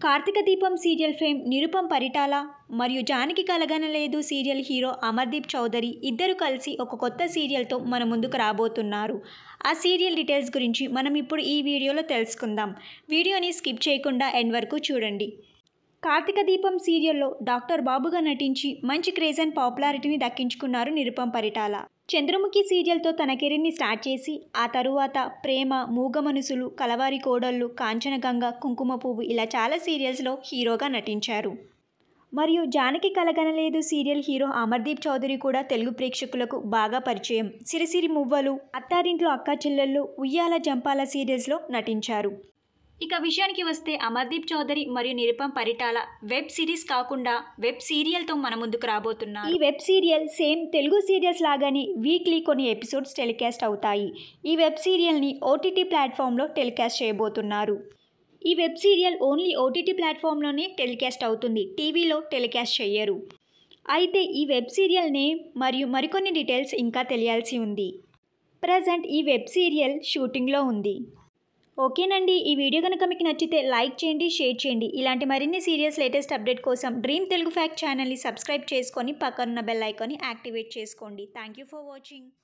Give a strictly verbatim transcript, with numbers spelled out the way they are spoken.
కార్తీక దీపం serial fame Nirupam Paritala మరియు Janaki Kalaganaledu serial hero Amardeep Chowdary ఇద్దరు కలిసి ఒక కొత్త సీరియల్తో మన ముందుకు రాబోతున్నారు. ఆ సీరియల్ డీటెయిల్స్ గురించి మనం ఇప్పుడు ఈ వీడియోలో తెలుసుకుందాం. వీడియోని స్కిప్ చేయకుండా ఎండ్ వరకు చూడండి. కార్తీక దీపం సీరియల్లో డాక్టర్ బాబుగా నటించి మంచి క్రేజ్ అండ్ పాపులారిటీని దక్కించుకున్నారు నిరుపం పరిటాల. చంద్రముఖి సీరియల్తో తన కెరీర్ని స్టార్ట్ చేసి ఆ తరువాత ప్రేమ, మూగ మనసులు, కలవారి కోడళ్ళు, కాంచనగంగ, కుంకుమ పువ్వు ఇలా చాలా సీరియల్స్లో హీరోగా నటించారు. మరియు జానకి కలగనలేదు సీరియల్ హీరో అమర్దీప్ చౌదరి కూడా తెలుగు ప్రేక్షకులకు బాగా పరిచయం. సిరిసిరి మువ్వలు, అత్తారింట్లో అక్కా చెల్లెళ్ళు, ఉయ్యాల జంపాల సీరియల్స్లో నటించారు. ఇక విషయానికి వస్తే అమర్దీప్ చౌదరి మరియు నిరుపం పరిటాల వెబ్ సిరీస్ కాకుండా వెబ్ సీరియల్తో మన ముందుకు రాబోతున్నారు. ఈ web serial same Telugu serials లాగానే వీక్లీ కొన్ని ఎపిసోడ్స్ టెలికాస్ట్ అవుతాయి. ఈ వెబ్ సీరియల్ని ఓటీటీ ప్లాట్ఫామ్లో టెలికాస్ట్ చేయబోతున్నారు. ఈ వెబ్ సీరియల్ ఓన్లీ ఓటీటీ ప్లాట్ఫామ్లోనే టెలికాస్ట్ అవుతుంది, టీవీలో టెలికాస్ట్ చేయరు. అయితే ఈ వెబ్ సీరియల్ నేమ్ మరియు మరికొన్ని డీటెయిల్స్ ఇంకా తెలియాల్సి ఉంది. ప్రజెంట్ ఈ వెబ్ సీరియల్ షూటింగ్లో ఉంది. ఓకేనండి, ఈ వీడియో కనుక మీకు నచ్చితే లైక్ చేయండి, షేర్ చేయండి. ఇలాంటి మరిన్ని సీరియల్స్ లేటెస్ట్ అప్డేట్ కోసం డ్రీమ్ తెలుగు ఫ్యాక్ట్ ఛానల్ని సబ్స్క్రైబ్ చేసుకొని పక్కనున్న బెల్ ఐకాన్ని యాక్టివేట్ చేసుకోండి. Thank you for watching.